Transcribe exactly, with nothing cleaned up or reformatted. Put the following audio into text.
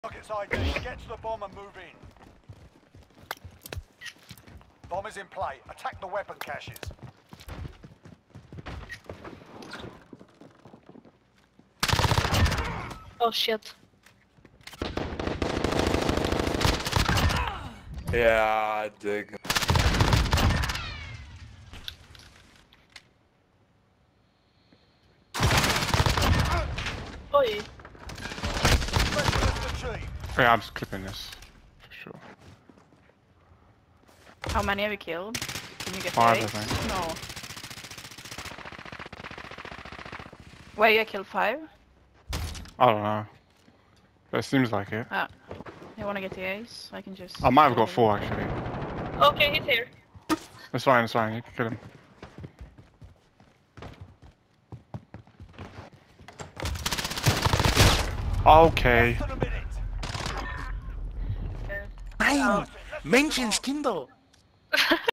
Target's I D. Get to the bomb and move in. Bomb is in play. Attack the weapon caches. Oh shit. Ja, dig. Oi. Yeah, I'm just clipping this. For sure. How many have you killed? Can you get Five, the I eight? think. No. Wait, you killed five? I don't know. But it seems like it. Ah. You wanna get the ace? I can just... I might have kill got four actually. Okay, he's here. It's fine, it's fine. You can kill him. Okay. Nein! Menschenskinder!